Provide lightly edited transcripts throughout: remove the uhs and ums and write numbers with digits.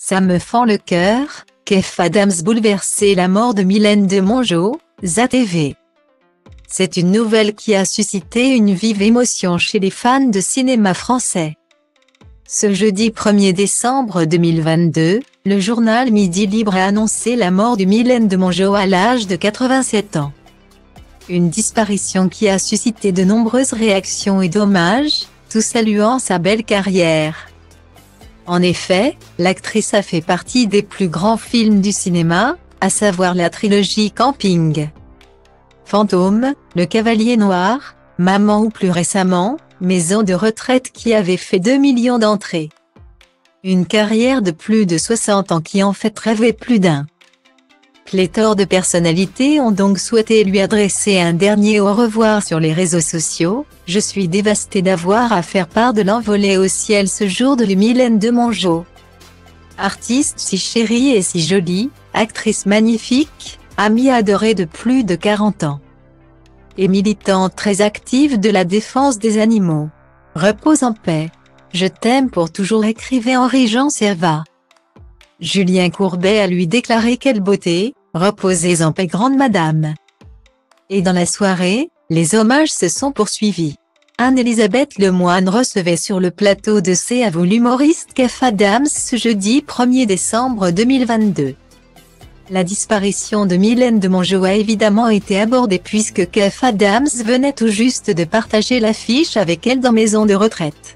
Ça me fend le cœur, Kev Adams bouleversé la mort de Mylène de Mongeau, ZATV. C'est une nouvelle qui a suscité une vive émotion chez les fans de cinéma français. Ce jeudi 1er décembre 2022, le journal Midi Libre a annoncé la mort de Mylène de Mongeau à l'âge de 87 ans. Une disparition qui a suscité de nombreuses réactions et d'hommages, tous saluant sa belle carrière. En effet, l'actrice a fait partie des plus grands films du cinéma, à savoir la trilogie Camping, Fantôme, Le Cavalier Noir, Maman ou plus récemment, Maison de retraite qui avait fait 2 millions d'entrées. Une carrière de plus de 60 ans qui en fait rêver plus d'un. Pléthore de personnalités ont donc souhaité lui adresser un dernier au revoir sur les réseaux sociaux. Je suis dévastée d'avoir à faire part de l'envolée au ciel ce jour de Mylène de Mongeau. Artiste si chérie et si jolie, actrice magnifique, amie adorée de plus de 40 ans. Et militante très active de la défense des animaux. Repose en paix. Je t'aime pour toujours, écrivait Henri-Jean Servat. Julien Courbet a lui déclaré: quelle beauté, reposez en paix grande madame. Et dans la soirée, les hommages se sont poursuivis. Anne-Elisabeth Lemoine recevait sur le plateau de C'est à vous l'humoriste Kev Adams ce jeudi 1er décembre 2022. La disparition de Mylène de Mongeau a évidemment été abordée puisque Kev Adams venait tout juste de partager l'affiche avec elle dans Maison de retraite.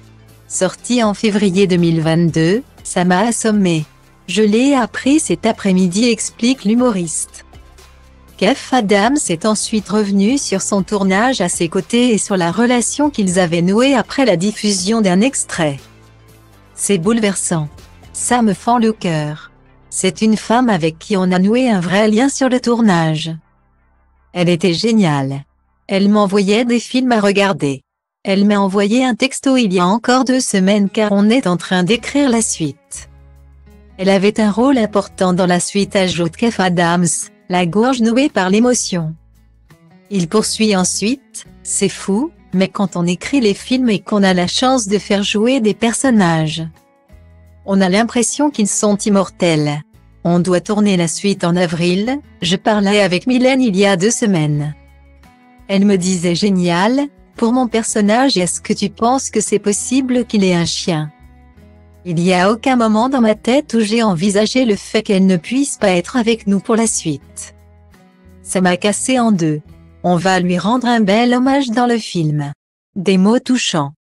Sortie en février 2022, ça m'a assommé. Je l'ai appris cet après-midi, explique l'humoriste. Kev Adams est ensuite revenu sur son tournage à ses côtés et sur la relation qu'ils avaient nouée après la diffusion d'un extrait. C'est bouleversant. Ça me fend le cœur. C'est une femme avec qui on a noué un vrai lien sur le tournage. Elle était géniale. Elle m'envoyait des films à regarder. Elle m'a envoyé un texto il y a encore 2 semaines car on est en train d'écrire la suite. Elle avait un rôle important dans la suite, ajoute Kev Adams, la gorge nouée par l'émotion. Il poursuit ensuite: c'est fou, mais quand on écrit les films et qu'on a la chance de faire jouer des personnages, on a l'impression qu'ils sont immortels. On doit tourner la suite en avril, je parlais avec Mylène il y a 2 semaines. Elle me disait: génial, pour mon personnage, est-ce que tu penses que c'est possible qu'il ait un chien? Il n'y a aucun moment dans ma tête où j'ai envisagé le fait qu'elle ne puisse pas être avec nous pour la suite. Ça m'a cassé en deux. On va lui rendre un bel hommage dans le film. Des mots touchants.